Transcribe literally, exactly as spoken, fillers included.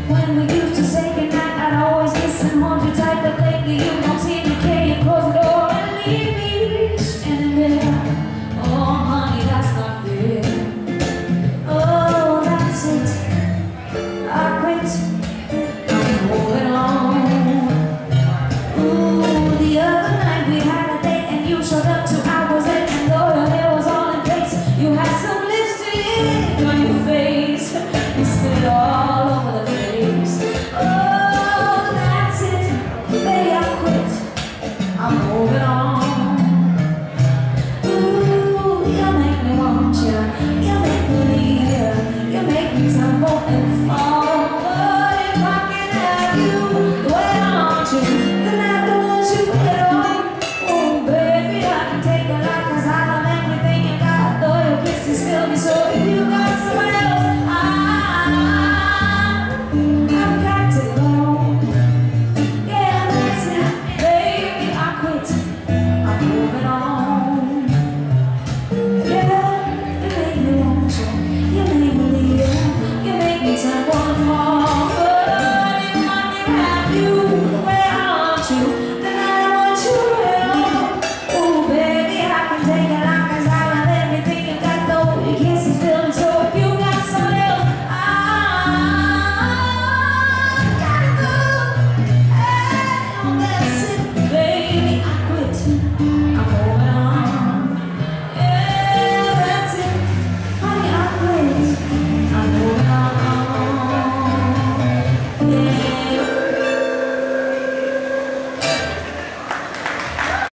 When we used to say goodnight, I'd always listen, hold you tight, but lately you don't seem to care. You close the door and leave me standing there. Oh, honey, that's not fair. Oh, that's it. I quit.